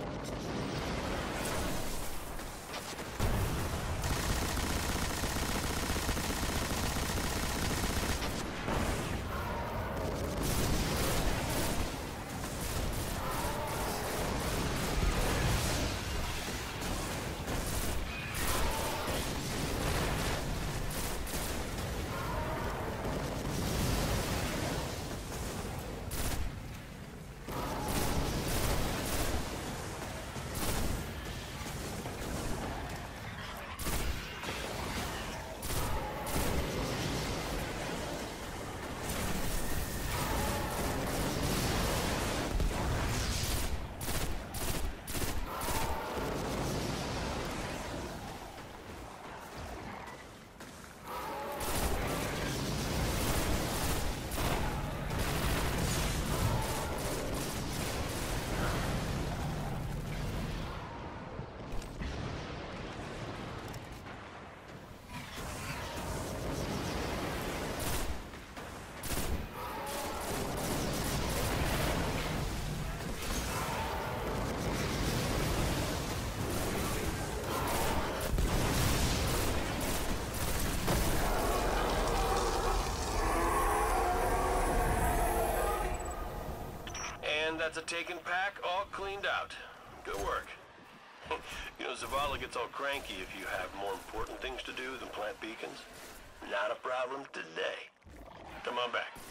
And that's a taken pack, all cleaned out. Good work. You know, Zavala gets all cranky if you have more important things to do than plant beacons. Not a problem today. Come on back.